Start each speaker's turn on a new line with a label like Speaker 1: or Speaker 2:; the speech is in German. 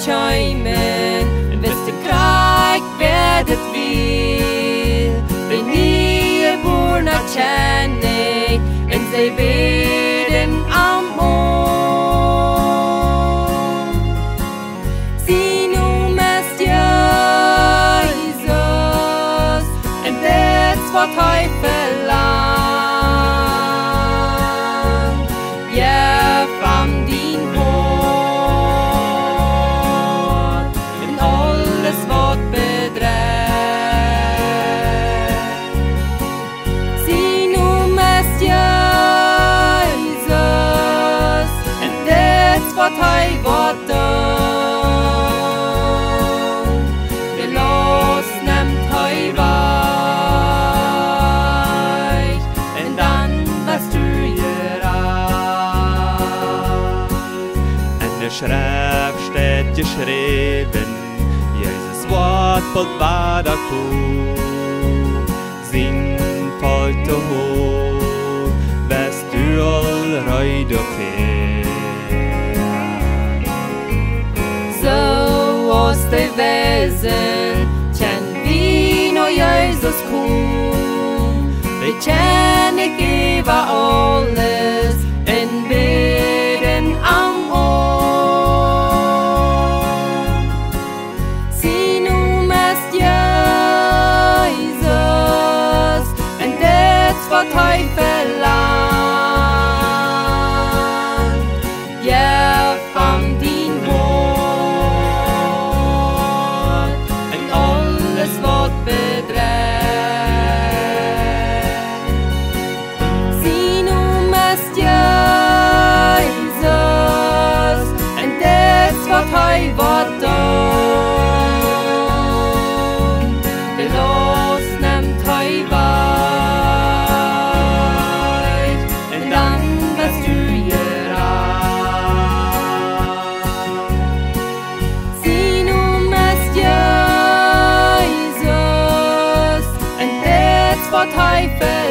Speaker 1: kjemen, wisten krakjt vedet vil. De niejebuarna kjenner, en seg bäden am Sien Nom Jesus, en det vad hij velangt. Jeft am dien Hoat, en aules wat bedrekjt. Sien Nom Jesus, en det vad hij wat doon. Laust nemt hij wajch, en dan wirst du
Speaker 2: Enne Schreft steht geschrieben, Jesus Wort voll war da Sien Volkj Hoat, wirst du Alfredo
Speaker 1: So aus de Weisen, kjenn vi når Jesus kom. Dee Kjennich aules, en bäden am Sien Nom Jesus, en det vad hij velangt. Jeft am dien Hoat, en aules wat bedrekjt. Sien Nom Jesus, en det vad hij wat doon. De Laust nemt hij wajch, en dan wirst du Sien Nom Jesus, en det vad hij